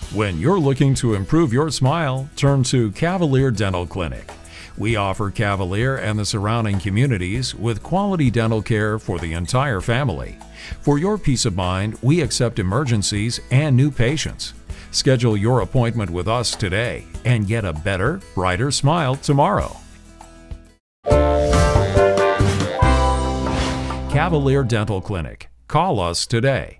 When you're looking to improve your smile, turn to Cavalier Dental Clinic. We offer Cavalier and the surrounding communities with quality dental care for the entire family. For your peace of mind, we accept emergencies and new patients. Schedule your appointment with us today and get a better, brighter smile tomorrow. Cavalier Dental Clinic. Call us today.